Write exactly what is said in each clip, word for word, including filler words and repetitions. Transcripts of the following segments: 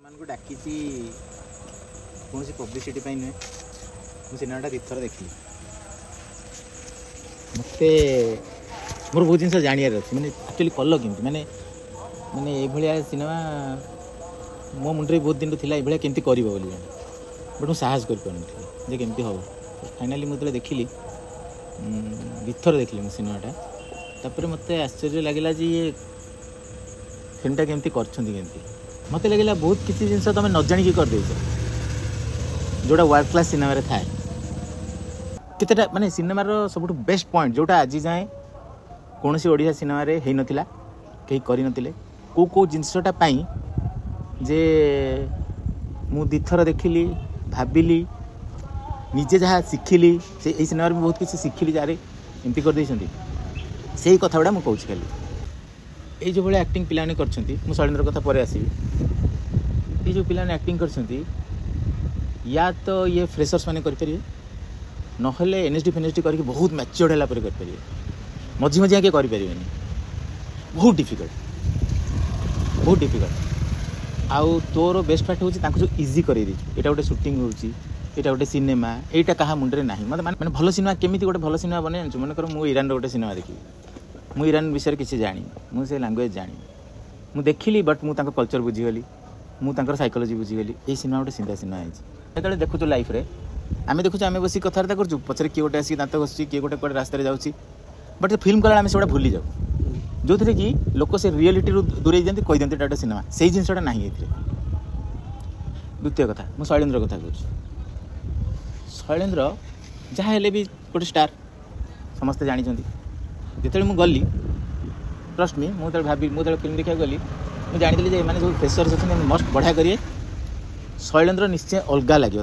मान को डाकी कौन सी पब्लिसिटी नुहे मुझे सिनेमाटा दुथर देखी मत मोर बहुत जिन जानवर अच्छे मैंने एक्चुअली कल केमती मैंने मैंने ये सिनेमा मो मुंडे बहुत दिन थी ये केमती कर बट मुझे साहस कर पारे केमती हम फाइनाली मुझे देखिली दुथर देखिली मुझे सिनेमाटा तापर मत आश्चर्य लगे जी ये फिल्मटा केमती करमती मत लगे बहुत किसी जिन तुम न जाणी करदे जोटा वर्ल्ड क्लास सिनेमा थाए केतेटा माने सिनेमार सब बेस्ट पॉइंट जोटा आज जाए कौन सी ओडिया सिनेमा रे हेई नथिला कहीं करि नथिले को को जिनसटा पाई जे मु दिथर देखिली भाबिली निजे जहाँ शिखिली से यही सिनेमा में बहुत किसी शिखिली जारे एमती कर देइछंती सेही कथा गुड़ा मु कहूँ खाली ये जो भाई एक्टिंग पिलाने करछंती मु शैलेंद्र कथा पर आसीबी ये जो पिलाने एक्टिंग करछंती या तो ये फ्रेशर्स मैंने करें नहले एनएसडी फेनएसडी करके बहुत मैच्योर्ड है करें मझी मझी आगे करें बहुत डिफिकल्ट बहुत डिफिकल्ट आउ तोर बेस्ट पार्ट हूँ जो इजी कर यहाँ गोटे सुटिंग होची यहाँ गोटे सिनेमा यहाँ क्या मुंडे ना मतलब मैंने भल सिनेमा केमी गोटे भल सिनेमा बने जानूँ मन कर मुझे ईरान गोटे सिनेमा देखी मुझे ईरान विषय किसी जानी मुझे लांगुएज जानी मुझे देखिली बट मुझे कल्चर बुझीगली मुझे साइकोलोजी बुझीगली ये सिनेमा गोटे सीधा सिनेमा है जो देखु लाइफ रे आम देखु आम बस कथबार्ता करूँ पचर किए गोटे आसिक दात घसी किए गोटे रास्तार जाऊँगी बट फिल्म कला आम से भूली जाऊ जो थे कि लोक से रियलिटी दूरे जाती कही दिखते गोटे सिनेमा से जिनसा ना ये द्वितीय कथा मुझे शैलेंद्र कथा कहूँ शैलेंद्र जहाँ हेले भी गोटे स्टार समस्ते जानते जिते मुझे गली ट्रस्ट मी मुझे भाभी मुझे फिल्म देखा गली मुझे जानी जे मैंने जो फ्रेशर्स अच्छे मस्ट बढ़िया करिए शैलेंद्र निश्चय अलग लगे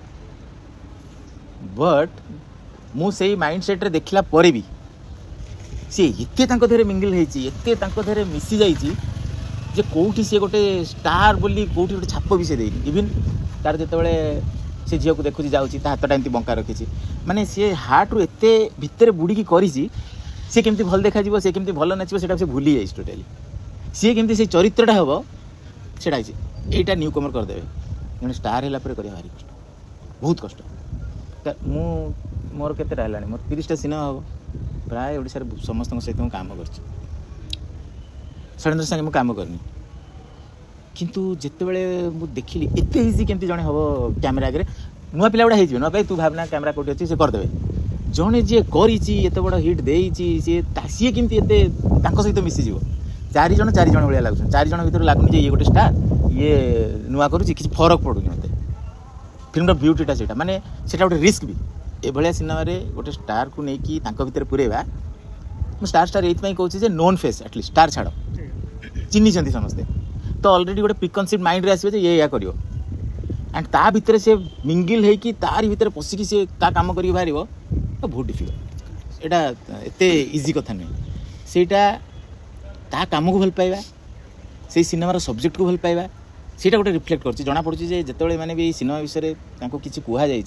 बट मु से माइंड सेट रे देखला परे भी सी एते तांको धरे मिंगल हेची एते तांको धरे मिसी जाईची जे कोठी से गोटे स्टार बोली कोठी गोटे छाप भी से देनी इवन तार जते बेले से झियो को देखुची जाउची ता हातटा एंती बंका रखिची माने से हार्ट रु एते भितर बुडी की करिची से केमती भल देखा जीवो से केमती भल नाचिबो सेटा से भूली जाईची टोटली सी केमती से चरित्रटा हबो सेटा हिची एटा न्यू कमर कर देबे जने स्टार हैला परे करिया भारी कष्ट बहुत कष्ट मु मोर केते रहलानी मोर तीस टा सिनेमा हम प्राय ओडिसा रे समस्त सहित मु काम करछि शैलेंद्र संगे मु काम करनी किंतु जेते बेले मु देखिली एते इजी केमती जणे हबो कैमरा आगे नुआ पिला गुडा हे जिवो न भाई तू भावना कैमरा कोठी अछि से कर देबे जणे जे करिछि एते बड़ हिट देइछि से तासी केमती एते तांको सहित मिसी जिवो चारि जण चारि जण भलिया लागछ चारि जण भीतर लागुनी जे ये गोटे स्टार ये नुआ करूछि किछि फरक पडुनी मते फिल्म ब्यूटीटा से माने सेटा गोटे रिस्क भी ए भलिया सिनेमा रे गोटे स्टार को लेकिन तांको भीतर पुरेबा मु स्टार स्टार एथि कहूँ जे नोन फेस एटलिस्ट स्टार छाड़ चिन्नी समस्ते तो ऑलरेडी गोटे प्रिकनसिव माइंड रे आसीबे जे ये या करियो एंड ता भीतर से मिंगिल है कि तार भीतर पसिकी से ता काम करी बाहरिबो तो बहुत डिफिकल्ट एटा एते इजी कथा नहीं सेटा ता काम को भल पाइबा से सिनेमार सब्जेक्ट को भल पाइबा सीटा गोटे रिफ्लेक्ट कर जना पड़ी जे जिते मैंने भी सिनेमा विषय में किसी कहुई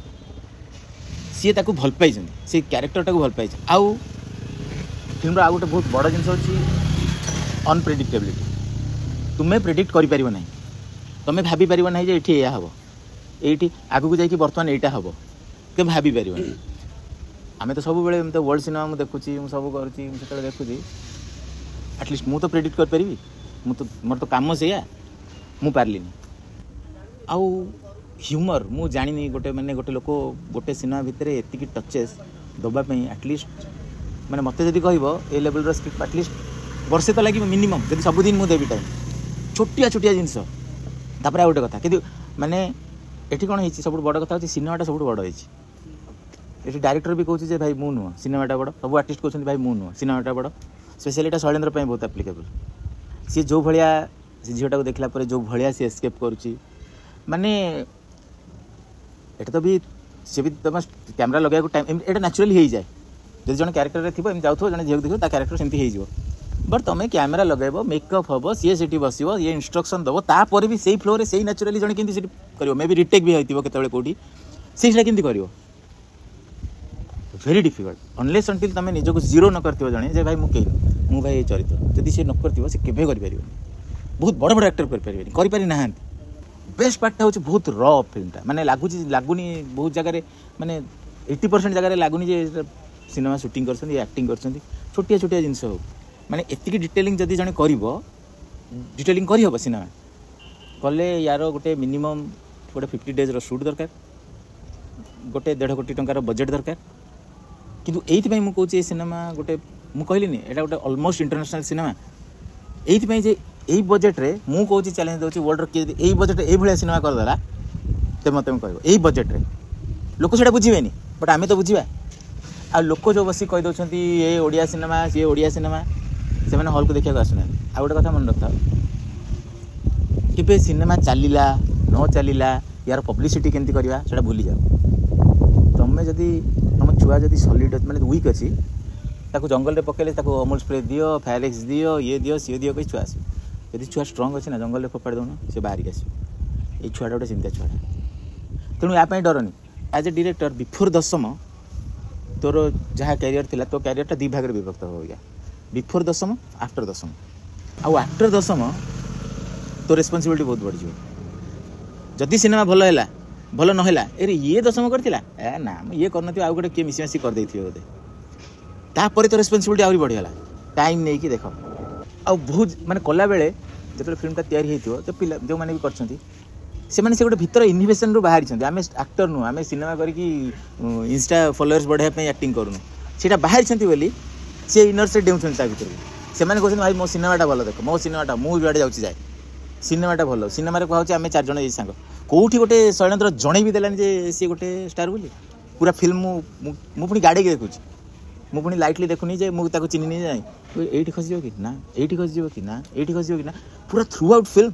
सी ताको भल पाई से क्यारेक्टरटा को भल पाई आउ फिल्म आउ गोटे बहुत बड़ जिन अच्छी अनप्रेडिक्टेबिलिटी तुम्हें प्रेडिक्ट कर ना तुम्हें भाभी पार ना ये ये हम ये आगू जाकि बर्तमान यहाँ हम के भाभी पार आम तो सब बड़े तो वर्ल्ड सिनेमा मुझे देखुची सब करुँच देखुची एटलिस्ट मु तो प्रेडिक्ट कर पारि मु तो मोर तो काम से मु पार्लिनी आउ ह्यूमर मु जानी गोटे मैंने गोटे लोक गोटे सिनेमा भितर एतिकी टचेस दबापी एटलिस्ट मैंने मत जब कह ए लेवल स्क्रिप्ट एटलिस्ट वर्षे तो लगे मिनिमम जब सबुदिन मुझे देवी टाइम छोटिया छोटिया जिनस तापर गोटे कथा कि माने ये कौन है सब बड़ कथा सिनेमाटा सब बड़ ये डायरेक्टर भी कहूँ भाई मु नुह सिनेमाटा बड़ सब आर्टिस्ट कहते भाई मु नुह सिनेमाटा बड़ स्पेशली शैलेंद्र बहुत एप्लिकेबल सी जो भाया से झीटा को देखला पर जो भाया सी एस्केप करुच्ची माने एटा तो भी से भी तुम कैमरा लगे टाइम एटा नेचुरली हो जाए जब जन क्यारेक्टर थी एम जाऊ जन झील देखो क्यारेक्टर सेमती हो बट तुम कैमरा लगेब मेकअप हम सी सीटी बस ये इंस्ट्रक्शन दब तापर भी सही फ्लो से नेचुरली जन केमती कर मे भी रिटेक भी होती केतबेले कोठी से केमती कर वेरी डिफिकल्ट अनलेस अंटिल तुम निजक जीरो न करथिबो जणे जे भाई मु कहि मु भाई चरित्र जदि से न करथिबो से केबे करि परिबो बहुत बड़ बड़ एक्टर कर परिबो करि पारि नाहंती बेस्ट पार्टा हूँ बहुत र फिल्मटा माने लगुच लगुनि बहुत जगह माने एट्टी परसेंट जगह लगुनि जे सिनेमा शूटिंग कर एक्टिंग कर छोटिया छोटिया जिनस हो माने एतिकी डिटेलिंग जदि जने करिवो डिटेलिंग करी हबो सिनेमा कले यार गोटे मिनिमम गोटे फिफ्टी डेज रो शूट दरकार गोटे डेढ़ कोटी टंकार बजेट दरकार किंतु एइथि मु कहूँ सिनेमा गोटे मु कहलिनी एटा गोटे ऑलमोस्ट इंटरनेशनल सिनेमा एइथि जे एई बजेट रे मु कहूँ चैलेंज दउची वर्ल्ड के एई बजेट एई भलिया सिनेमा कर देला ते मते कहबो एई बजेट रे लोक सेटा बुझिबेनी बट आमे तो बुझिबा आ लोक जो बसी कहि दउछंती ए ओडिया सिनेमा ये ओडिया सिनेमा से मैंने हॉल को देखा आसुना आ गोटे कथा मन रखा कि सिनेमा चलला न चलला यार पब्लिसिटी केमती करवा से भूली जाओ तुम्हें जदि तुम छुआ जदि सॉलिड माने वीक अच्छी ताको जंगल रे पकेले ताको अमूल स्प्रे दियो फायरक्स दियो ये दियो सी दियो कहीं छुआ आसो यदि छुआ स्ट्रंग अच्छे ना जंगल में फोपाड़ी दौन से बाहर आसो ये छुआटा गोटे चिंता छुआटा तेणु या डरनी एज ए डायरेक्टर बिफोर दशम तोर जहाँ कैरियर थिला तो कैरियरटा दी भाग विभक्त हो गया बिफोर दशम आफ्टर दशम आउ आफ्टर दशम तो रेस्पॉन्सिबिलिटी बहुत बढ़ जाए जदि सिनेमा भल है भल नहला अरे ये दशम करथिला ए ना ये करन आउ गोटे किए मिसी मिसी कर देथियो बोधे तापर तो रेस्पॉन्सिबिलिटी आउरी बढ़िगला टाइम नहीं कि देख आ बहुत माने कला बेले जो फिल्मटा तैयारी होइथियो तो पिला जो माने भी करछंती से माने से गोटे भीतर इनोवेशन रु बाहरी छंती आमे एक्टर नु आमे सिनेमा करके इंस्टा फॉलोअर्स बढ़ाया पे एक्टिंग करूनु सेटा बाहरी छंती बोली से इनर से डेउछन ता भीतर से माने कहछन भाई मो सिनेमाटा भलो देख मो सिनेमाटा मु जुआडे जाउची जाय सिनेमाटा भलो सिनेमा रे कहउची आमे चार जण ए संग कोठी गोटे शैलेंद्र जणे भी देलानी जे से गोटे स्टार बोली पूरा फिल्म मु पुनी गाडी के देखुची मु पुनी लाइटली देखुनी जे मु ताको चिन्नी नहीं जाय एठी खसी जो कि ना एठी खसी जो कि ना एठी खसी जो कि ना पूरा थ्रू आउट फिल्म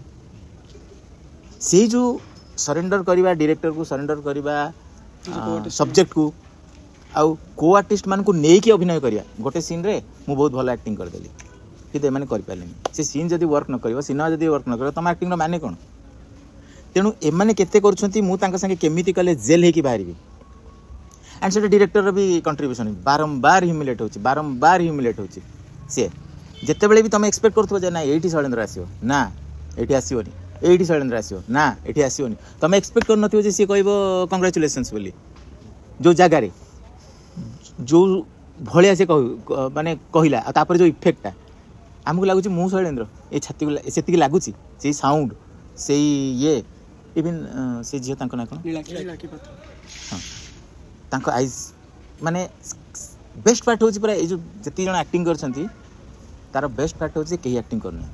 से जो सरेंडर करवा डायरेक्टर को सरेंडर करवा सब्जेक्ट को आउ को आर्टिस्ट मान को नहीं कि अभिनय करिया गोटे सीन रे मु बहुत भलो एक्टिंग कर देली कि माने कर पालेनी से सीन जदी वर्क न करिवो सिनेमा जदी वर्क न करिवो तम एक्टिंग रो माने कोन तेनु एमाने केते करछंती मु तांका संगे केमिति कले जेल हे कि बाहरबी एंड से डायरेक्टर रो भी कंट्रीब्यूशन बारंबार ह्यूमिलेट होची बारंबार ह्यूमिलेट होची से जते बेले भी तुम एक्सपेक्ट करथबो जे ना एठी शैलेंद्र आसीओ ना एठी आसीओनी एठी शैलेंद्र आसीओ ना एठी आसीओनी तुम एक्सपेक्ट कर नथिबो जे से कहबो कांग्रेचुलेशंस बोली जो जगह रे जो भलिया से कह माने कहला तापर जो इफेक्टटा आमको लगुच मु शैलेंद्र ये छाती से लगुच से साउंड से ये इवन से झील ना कौन हाँ तांको आइज माने बेस्ट पार्ट होची पूरा ये जो जति जण एक्टिंग करछंती तार बेस्ट पार्ट होची कहीं एक्टिंग करना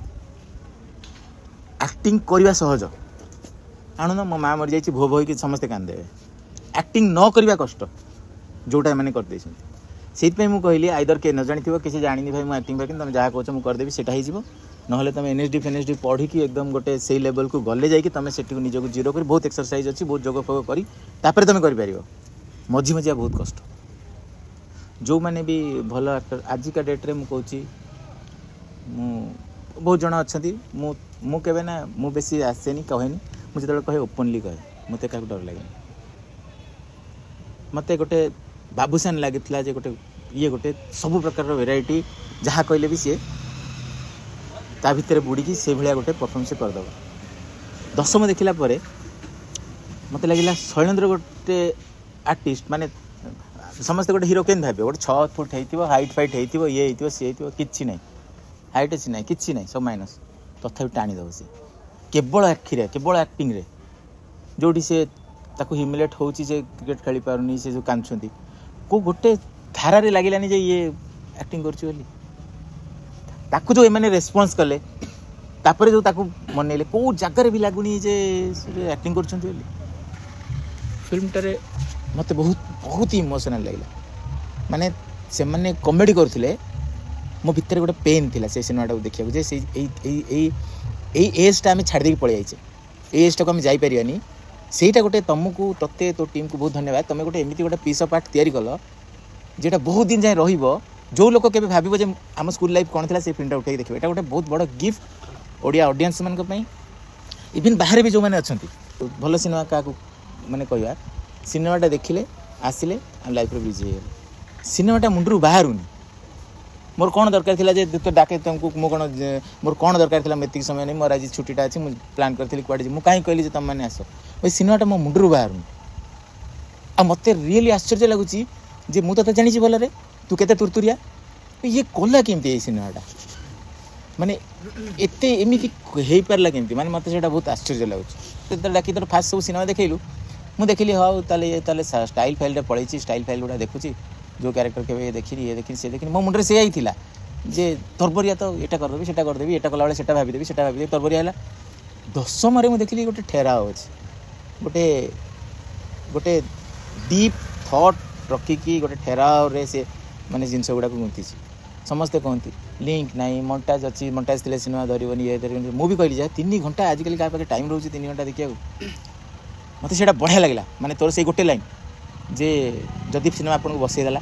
एक्टिंग करवा सहज आणु ना मो माँ मरी जाइए भो भो कि समस्ते कांदे एक्टिंग न करवा कष्ट जोटा मैंने कर से कहली आइदर के न जानी किसी जानी भाई मुझे एक्टिंग तुम जहाँ कौच मुझे करदेवी से ना तुम एनएसडी फेनएसडी पढ़ी एकदम गोटे से लेवल को गले जाकि तुम से निजक जीरो कर बहुत एक्सरसाइज अच्छी बहुत जोग फोग कर तुम कर मझी मझिया बहुत कष्ट जो मैंने भी भल एक्टर आजिका डेट्रे मुझे मु बहुत जन अच्छा मुझे ना मु बेसी आसेनी कहेनी मुझे जो कहे ओपनली कहे मत क्या डर लगे मत गोटे बाबूसान लगी जे गोटे ये गोटे सब प्रकार वेराइटी जहाँ कहले भी सी ता भितर बुड़ी से भाया गोटे परफॉर्मेंस करदे दशम देखला मत लगे शैलेंद्र गोटे आर्टिस्ट माने समस्ते गोटे हिरो के भावे गोटे छः फुट हो हाइट फाइट हो ये हो सी हो कि ना हाइट अच्छी ना कि ना सब माइनस तथा टाणीदेव सी केवल आखिरे केवल एक्टिंग रे जोटी से ताको ह्यूमिलेट होची जे क्रिकेट खेली पारुनी से जो कांदछंती को गोटे धारा रे लागिलानी जे ये एक्टिंग करछि बोली ताको जो एमाने रेस्पॉन्स कले तापर जो ताको मनैले को जगह रे भी लागुनी जे एक्टिंग करछंती बोली फिल्म टारे मते बहुत बहुत इमोशनल लागला माने से माने कॉमेडी करथिले मो भितर गोटे पेन थिला से सिनेमाटा देखिया जे से ए ए ए एज टा हम छाड़ दे पळै आइछे ए एज टा को हम जाई परियानी सेटा गोटे तुमको तत्ते तो टीम को बहुत धन्यवाद तुम गोटे एमती गोटे पीस ऑफ आर्ट तैयारी कल जेटा बहुत दिन जाए रहिबो जो लोक केबे भाबिबो जे आम स्कूल लाइफ कौन था से फिल्मटा उठाई देखिए एटा गोटे बहुत बड़ गिफ्ट ओडिया ऑडियंस मान पई इवन बाहर भी जो मैंने अच्छा भल सिनेमा क्या माने कहवा सिनेमाटा देखिले आसिले लाइफ रे बिजी हो सिनेमाटा मुंडरू बाहरुनी मोर कौन दरकार थिला जे तो डाके तुमको मो कौन मोर कौन दरकार थिला मेतिक समय नहीं मोर आज छुट्टीटा अच्छी मुझे प्लान करथिली कुआडे मु काई कहली जे तुम माने आसो ओइ सिनेमाटा मो मुंडरू बाहर आ मते रियली आश्चर्य लागुची जे मु तो जानी भल रे तू केते तुरतुरिया ये कला केमती सिनेमाटा माने एते एमिति हेई पारला केमती माने मते सेटा बहुत आश्चर्य लागुची तो डाकी तो फास्ट सब सिनेमा देखैलु मु देखिली हाँ ताले ताले स्टाइल फाइल रे पळैची स्टाइल फाइल गुडा देखुची जो कैरेक्टर के देखी ये देखी से देखी मो मुंडे से आई जे तोरबरिया तो एटा कर देबी सेटा कर देबी एटा कला बेले सेटा भाबी देबी सेटा भाबी देबी तोरबरिया हला दस मारे मु देखिली गोटे ठेरा अछि गोटे गोटे डीप थॉट रखी की गोटे ठेरा रे से माने जिंस गुडा को गुंती समस्ते कहती लिंक नाई मंटाज अच्छी मंटाज थे सिनेमा धरबनी ये धरबनी मु भी कहली तीन घंटा आजिकल क्या पाखे टाइम रोचे तीन घंटा देखिए मत से बढ़िया लगे माने तोर से गोटे लाइन जे जदि सिनेमा आपन को बसईदेला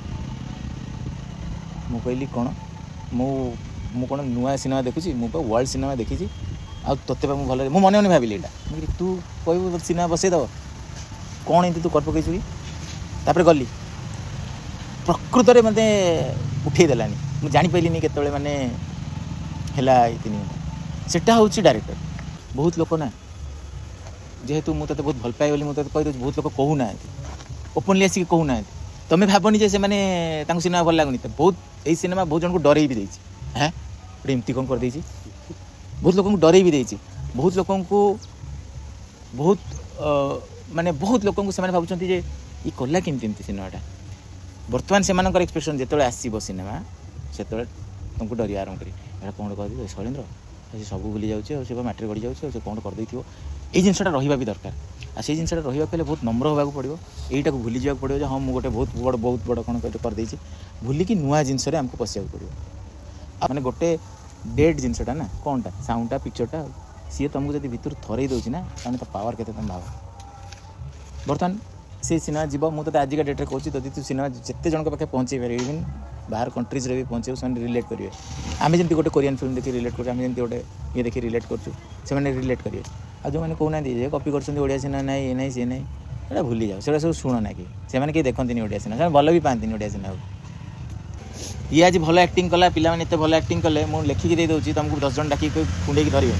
मु कहली कौन मु मु कौन नुआ सिनेमा देखुची मु वर्ल्ड सिनेमा देखी आ तोते मु भल मु मन मन भाविली एटा तू कह सिनेमा बसईदेव कौन एमती तू कर पकईचु कि तापर गली प्रकृत में मत उठे देलानी मुझे जापारे केतले माने है तीन घंटा सेटा हूँ डायरेक्टर बहुत लोक ना जेहेतु मुझे बहुत भल पाए बोली मुझे कहीदे बहुत लोग कहूना ओपनली आसिक कहूना तुम्हें भावनी जे से सिनेमा भल लगुनि बहुत यही सिनेमा बहुत जन को डर भी देती हाँ गोटे एमती कौन कर बहुत लोक डर भी देती बहुत लोक बहुत माने बहुत लोक भावुं जे ये कला केमती सिनेमाटा बर्तमान से एक्सपेक्टेशन जो आसो सिनेमा से तुमको डर आरम्भ कर कौन कर शैलेन्द्र सब भूली जाऊँ माटी गड़ी जाऊँ कौन करदे ये जिनसा रहा भी दरकार आ से जिनसा रहा बहुत नम्र होगा पड़ो यहीटा भूली जावाक पड़ो हाँ मुझे बहुत बड़ बहुत बड़ कौन करदे भूलिकी नुआ जिनस आमको पशिया पड़ो मैंने गोटे डेड जिनसटा ना कौनटा साउंडटा पिक्चरटा सी तुमको जब भितर थरई दूसरी ना तो पावर के तुम भाव बर्तमान से सिनेमा जीव मुझे आजिका डेट्रे कहूँ जब तू सिनेमा जिते जन पाखे पहुँचे पारे इवन बाहर कंट्रीज रे भी पहुँचे से रिलेट करेंगे आम जमी गोटे कोरियन फिल्म देखिए रिलेट कर गोटे ये देखिए रिलेट कर रिलेट करेंगे आ जो मैंने कहना कॉपी कर सिनेमा ना ये ना सी ना ये भूली जाओ से सब शुण ना कि से देखते ओडिया सिनेमा भल भी पाती ओडिया सिनेमा ये आज भल एक्टिंग कला पिला मैंने भल एक्टिंग कले मुझे लेखिकी दे दूसरी तुमको दस जन डाक कुंडे धरवे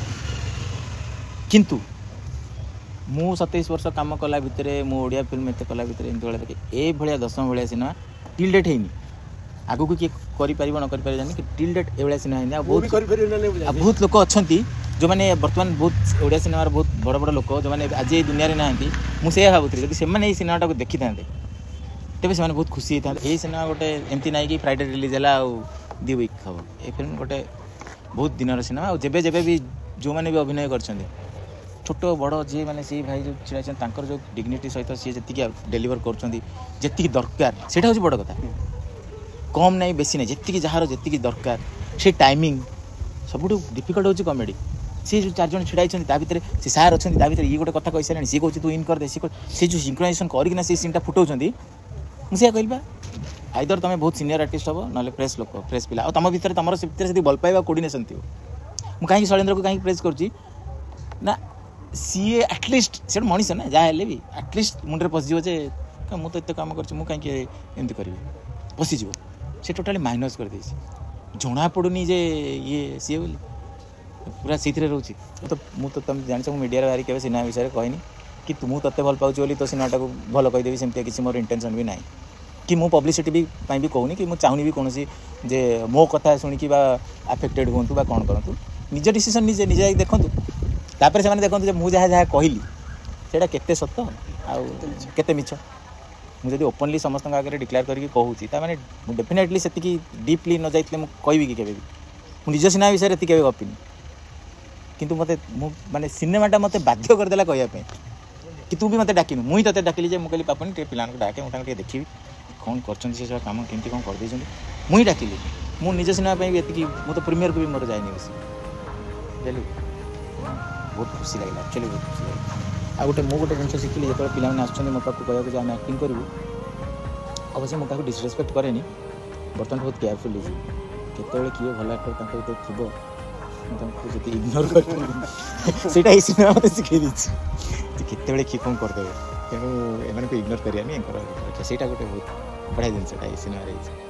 किंतु मु सतैश वर्ष कम कला भितर मु ओडिया फिल्म एत कला भितर एमती भाई देखे ये भाया दशम भाया सिनेमा टिल डेट है आगू को किए कर न कर जानी कि टिल डेट ये सिनेमा है बहुत बहुत लोक अच्छा जो मैंने बर्तमान बहुत ओडिया सिनेमा बहुत बड़ बड़ लोक जो मैंने आज ये दुनिया ना मुझे भावुली जब से सिनेमाटा को देखी था तेज से बहुत खुशी होता है। ये सिनेमा गोटे एमती ना कि फ्राइडे रिलीज है दि वीक हम ये फिल्म गोटे बहुत दिन सिनेमा जेबे जेबे भी जो मैंने भी अभिनय कर छोट बड़ जी मैंने से भाई जो छिड़ा जो डिग्निटी सहित सी जी डेलीवर कर दरकार से बड़ कथा कम ना बेसी ना जी जार जी दरकार से टाइमिंग सब डिफिकल्ट हो कमेडी सी जो चार जन छिड़ाई भितर से सार अच्छा भितर ये गोटे कथा कही सारे सी कहे तू इन कर दे सी जो सिंक्रोनाइजेशन करना से सीनटा फुटाऊँ मुझे कहली आइदर तुम बहुत सीनियर आर्टिस्ट हम ना फ्रेश लोक फ्रेश पिला और तुम भितर तुम से भल पाइबा कोऑर्डिनेशन थी मुझे कहीं शैलेन्द्र को कहीं प्रेस कर सी एटलिस्ट से मनीष ना जहाँ भी एटलिस्ट मुंडे पशिज जे मुझे तो कम कर कहीं करी पशिज से टोटाली माइनस कर दे जना पड़ूनी जे ये सी बोली पूरा से रोचे तो मुझे तुम जान मीडिया बाहरी के सिनेमा विषय में कहनी कि तुम तत्ते भल पाऊँ बोली तो सिनेमाटा को भल कहीदेवी सेमती किसी मोर इंटेंशन भी ना कि मु पब्लिसिटी भी भी कहूनी कि मुझे चाहूनी भी कौन जे मो कथा शुणिकी आफेक्टेड हूँ कौन करूँ निज डिसीजन निजे निजे देखूँ तापर से देखते जो मुझे जहाँ जहाँ कहली से केते सत आते मिछ मुझे ओपनली समस्त आगे डिक्लेयर करके कहूँ डेफिनेटली से डीपली न जाइए मुझे कि केवे भी निज सिनेमा विषय ये केवे गपिनी किंतु मत माने सिनेमाटा मत बाध्य करदेला कहवाई कि तू भी मत डाकिनु मुई ते डाकिली जे मुझे पापनी टे पिला डाके मुझे देखी कौन कर कम केमती कौन करदे मुई डाकिली मु निज सिनेमा भी ये मुझे प्रीमियर को भी मोर जाए बुझे बहुत खुशी लगे एक्चुअली बहुत खुशी लगे आ गोटे मु गोटे जिन शिखिली जो पिला आसुँच मो पाक कह आम एक्टिंग करूँ अवश्य मुझे डिसरेस्पेक्ट कैनि बर्तमान बहुत केयरफुल होते किए भल एक्टर थी मुझे इग्नोर कर सिनेमा मत शिखे केतबे किए कौन करदे तेणु एम इग्नोर करा से गोटे बहुत बढ़िया जिनसा सिनेमा